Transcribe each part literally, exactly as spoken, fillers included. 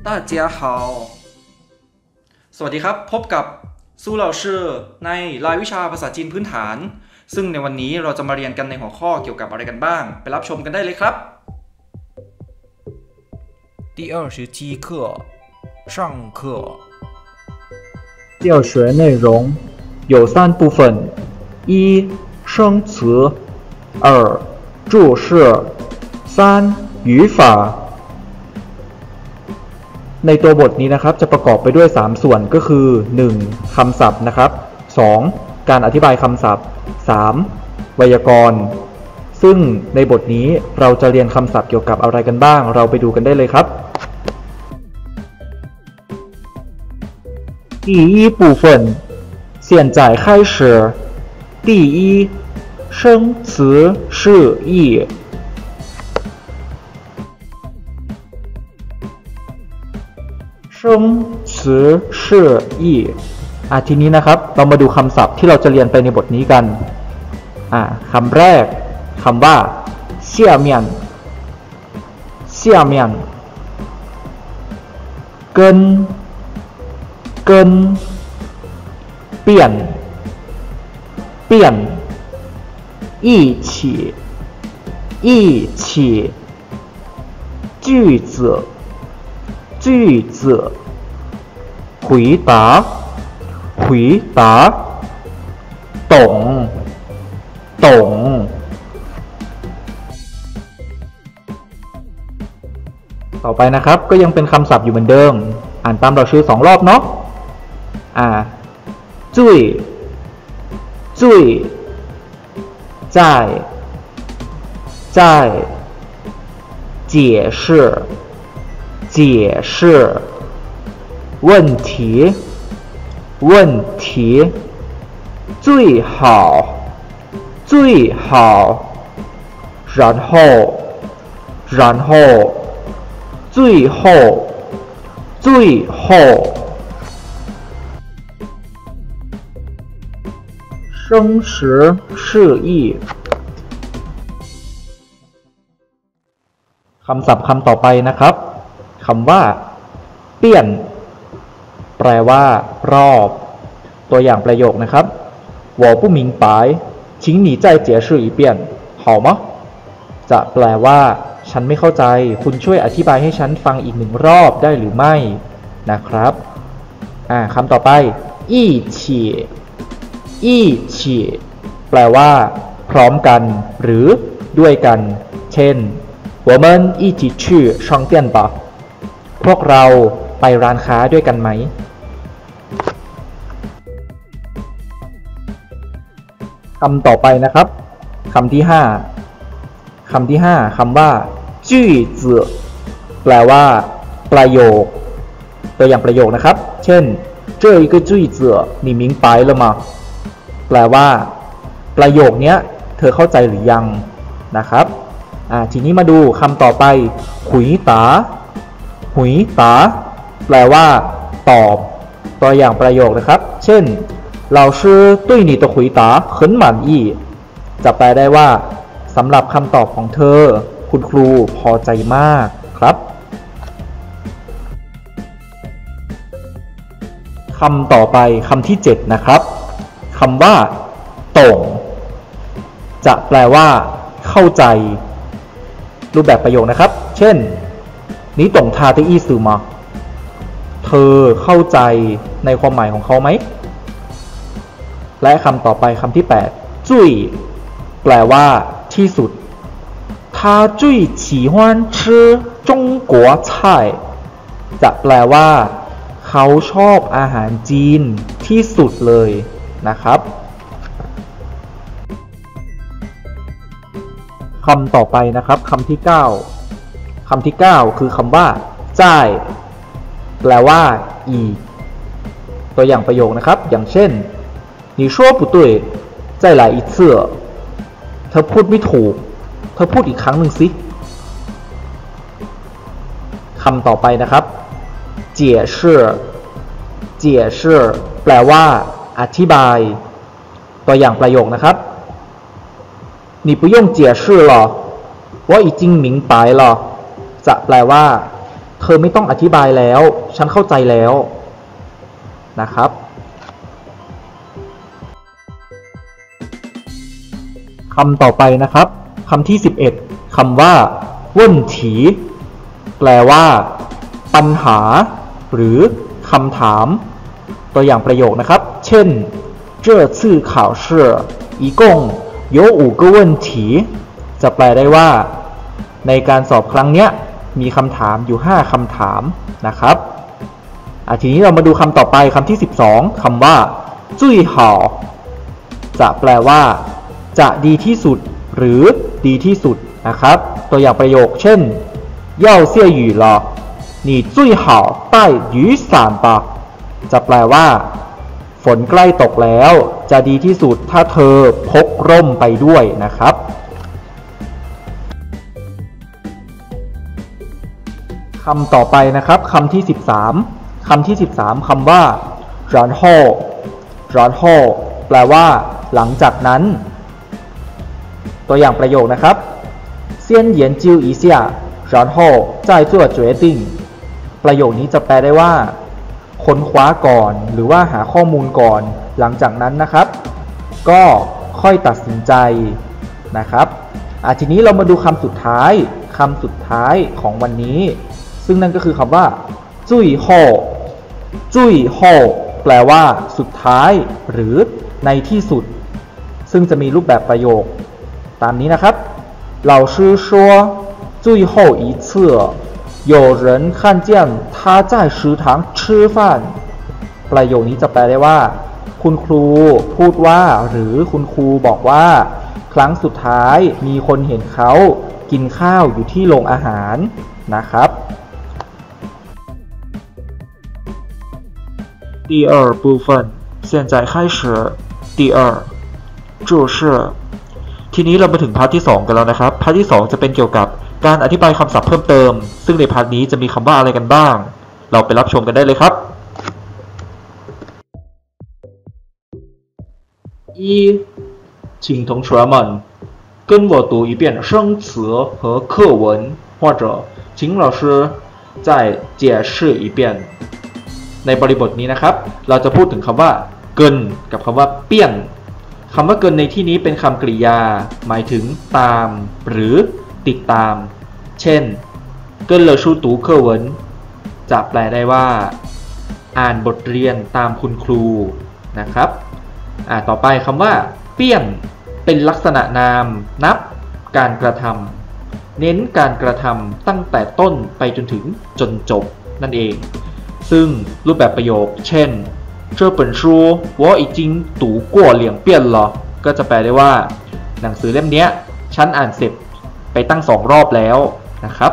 大家好สวัสดีครับพบกับสู้เราชื่อในรายวิชาภาษาจีนพื้นฐานซึ่งในวันนี้เราจะมาเรียนกันในหัวข้อเกี่ยวกับอะไรกันบ้างไปรับชมกันได้เลยครับ第二十七课上课教学内容有三部分：一、生词；二、注释；三、语法。ในตัวบทนี้นะครับจะประกอบไปด้วยสามส่วนก็คือ หนึ่ง. คำศัพท์นะครับ สอง. การอธิบายคำศัพท์ สาม. ไวยากรณ์ซึ่งในบทนี้เราจะเรียนคำศัพท์เกี่ยวกับอะไรกันบ้างเราไปดูกันได้เลยครับ第一部分现在开始第一生词释义生词释义อ่ะทีนี้นะครับเรามาดูคำศัพท์ที่เราจะเรียนไปในบทนี้กันอ่ะคำแรกคำว่า下面下面跟跟变变一起一起句子句子回答回答懂懂ต่อไปนะครับก็ยังเป็นคำศัพท์อยู่เหมือนเดิมอ่านตามเราชื่อสองรอบเนาะอ่าจุ้ยจุ้ย在在解释解释问题问题最好最好然后然后最后最后生时释义คำศัพท์คำต่อไปนะครับคำว่าเปี้ยนแปลว่ารอบตัวอย่างประโยคนะครับ我不明白请你再解释一遍好吗จะแปลว่าฉันไม่เข้าใจคุณช่วยอธิบายให้ฉันฟังอีกหนึ่งรอบได้หรือไม่นะครับอ่าคำต่อไปอี้ฉี่อี้ฉี่แปลว่าพร้อมกันหรือด้วยกันเช่น我们一起去商店吧พวกเราไปร้านค้าด้วยกันไหมคำต่อไปนะครับคำที่ห้าคำที่ห้าคำว่าจื่อเจื่อแปลว่าประโยคตัวอย่างประโยคนะครับเช่น这一个句子你明白了吗แปลว่าประโยคนี้เธอเข้าใจหรือยังนะครับอ่าทีนี้มาดูคำต่อไปหุยตาหุยตาแปลว่าตอบตัวอย่างประโยคนะครับเช่น老师对你的回答很满意จะแปลได้ว่าสำหรับคำตอบของเธอคุณครูพอใจมากครับคำต่อไปคำที่เจ็ดนะครับคำว่าตรงจะแปลว่าเข้าใจรูปแบบประโยคนะครับเช่นนี้ตรงทาที่อีสือมาเธอเข้าใจในความหมายของเขาไหมและคำต่อไปคำที่แปดจุ้ยแปลว่าที่สุด他最喜欢吃中国菜จะแปลว่าเขาชอบอาหารจีนที่สุดเลยนะครับคำต่อไปนะครับคำที่เก้าคำที่เก้าคือคำว่าจ่ายแปลว่าอีกตัวอย่างประโยคนะครับอย่างเช่น你说不对再来一次เธอพูดไม่ถูกเธอพูดอีกครั้งหนึ่งสิคำต่อไปนะครับ解释解释แปลว่าอธิบายตัวอย่างประโยคนะครับ你不用解释了我已经明白了จะแปลว่าเธธอไม่ต้องอธิบายแล้วฉันเข้าใจแล้วนะครับคำต่อไปนะครับคำที่สิบเอ็ดคำว่าเว่นถีแปลว่าปัญหาหรือคำถามตัวอย่างประโยคนะครับเช่น这次考试一共有五个问题จะแปลได้ว่าในการสอบครั้งนี้มีคำถามอยู่ห้าคำถามนะครับทีนี้เรามาดูคำต่อไปคำที่สิบสองคำว่าจุ้ยห่อจะแปลว่าจะดีที่สุดหรือดีที่สุดนะครับตัวอย่างประโยคเช่น要下雨了你最好带雨伞吧จะแปลว่าฝนใกล้ตกแล้วจะดีที่สุดถ้าเธอพกร่มไปด้วยนะครับคำต่อไปนะครับคำที่สิบสามคำที่สิบสามคำว่า然后然后แปลว่าหลังจากนั้นตัวอย่างประโยคนะครับ先研究一下然后再做决定ประโยคนี้จะแปลได้ว่าค้นคว้าก่อนหรือว่าหาข้อมูลก่อนหลังจากนั้นนะครับก็ค่อยตัดสินใจนะครับอ่ะทีนี้เรามาดูคำสุดท้ายคำสุดท้ายของวันนี้ซึ่งนั่นก็คือคำว่าจุ้ยโฮจุ้ยโฮแปลว่าสุดท้ายหรือในที่สุดซึ่งจะมีรูปแบบประโยคตามนี้นะครับ老师说最后一次有人看见他在食堂吃饭ประโยคนี้จะแปลได้ว่าคุณครูพูดว่าหรือคุณครูบอกว่าครั้งสุดท้ายมีคนเห็นเขากินข้าวอยู่ที่โรงอาหารนะครับ第二部分现在开始第二注释ทีนี้เรามาถึงพาร์ทที่สองกันแล้วนะครับพาร์ทที่สองจะเป็นเกี่ยวกับการอธิบายคำศัพท์เพิ่มเติมซึ่งในพาร์ทนี้จะมีคำว่าอะไรกันบ้างเราไปรับชมกันได้เลยครับ一请同学们跟我读一遍生词和课文或者请老师再解释一遍ในบริบทนี้นะครับเราจะพูดถึงคำว่าเกินกับคำว่าเปี้ยนคำว่าเกินในที่นี้เป็นคำกริยาหมายถึงตามหรือติดตามเช่นเกินเลอชูตูเคอร์เวินจะแปลได้ว่าอ่านบทเรียนตามคุณครูนะครับอ่าต่อไปคำว่าเปี้ยนเป็นลักษณะนามนับการกระทำเน้นการกระทำตั้งแต่ต้นไปจนถึงจนจบนั่นเองซึ่งรูปแบบประโยคเช่น这本书我已经读过两遍了ก็จะแปลได้ว่าหนังสือเล่มนี้ฉันอ่านเสร็จไปตั้งสองรอบแล้วนะครับ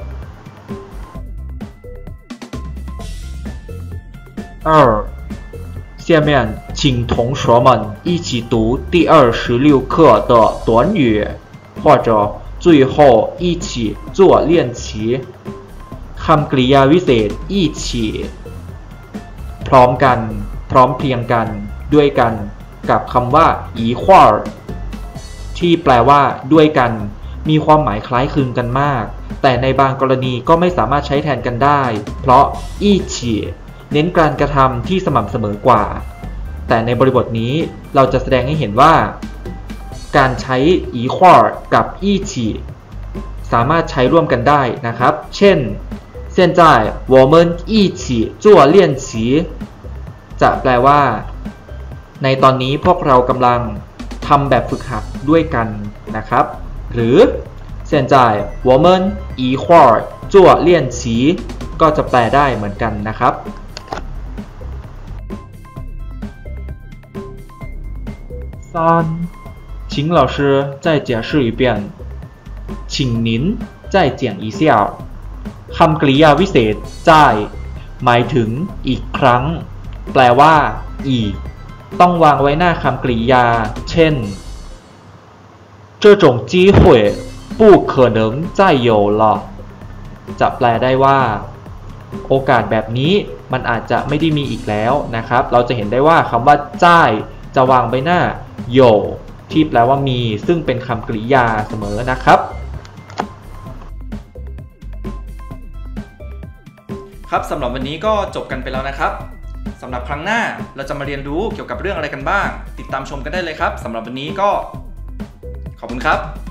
二下面请同学们一起读第二十六课的短语或者最后一起做练习คำกริยาวิเศษ一起พร้อมกันพร้อมเพรียงกันด้วยกันกับคำว่าอีควาที่แปลว่าด้วยกันมีความหมายคล้ายคลึงกันมากแต่ในบางกรณีก็ไม่สามารถใช้แทนกันได้เพราะอีฉีเน้นการกระทำที่สม่ำเสมอกว่าแต่ในบริบทนี้เราจะแสดงให้เห็นว่าการใช้อีควากับอีฉีสามารถใช้ร่วมกันได้นะครับเช่น现在我们一起做练习จะแปลว่าในตอนนี้พวกเรากำลังทำแบบฝึกหัดด้วยกันนะครับหรือ现在我们一块儿做练习ก็จะแปลได้เหมือนกันนะครับ三请老师再解释一遍请您再讲一下คำกริยาวิเศษจ่ายหมายถึงอีกครั้งแปลว่าอีกต้องวางไว้หน้าคำกริยาเช่น这种机会不可能再有了จะแปลได้ว่าโอกาสแบบนี้มันอาจจะไม่ได้มีอีกแล้วนะครับเราจะเห็นได้ว่าคำว่าจ่ายจะวางไว้หน้าโยที่แปลว่ามีซึ่งเป็นคำกริยาเสมอนะครับครับสำหรับวันนี้ก็จบกันไปแล้วนะครับสำหรับครั้งหน้าเราจะมาเรียนรู้เกี่ยวกับเรื่องอะไรกันบ้างติดตามชมกันได้เลยครับสำหรับวันนี้ก็ขอบคุณครับ